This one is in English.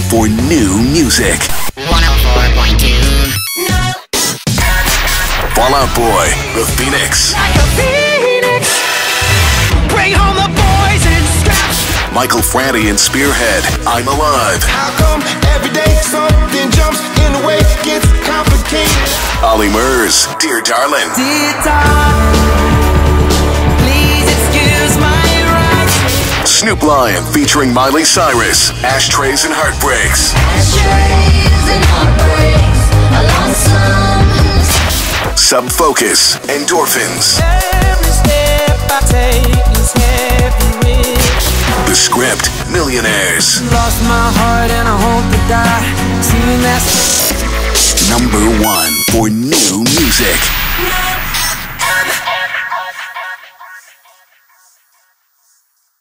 for new music. 104.2 Fall Out Boy, The Phoenix. Like a phoenix. Bring home the boys and scratch. Michael Franti and Spearhead, I'm Alive. How come every day something jumps in the way, gets complicated? Ollie Murs, Dear Darling. Dear darling, please excuse my rush. Snoop Lion featuring Miley Cyrus, Ashtrays and Heartbreaks. Ashtrays and heartbreaks, a lonesome. Sub Focus, Endorphins. Every step I take is heavy with. The Script, Millionaires. Lost my heart and I hope to die. Seeing that Number 1 for new music.